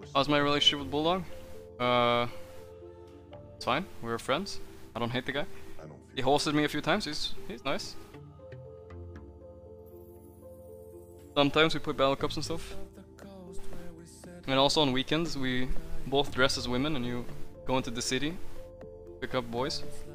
How's my relationship with Bulldog? It's fine. We're friends. I don't hate the guy. He hosted me a few times. He's nice. Sometimes we play battle cups and stuff. And also on weekends we both dress as women and you go into the city, pick up boys.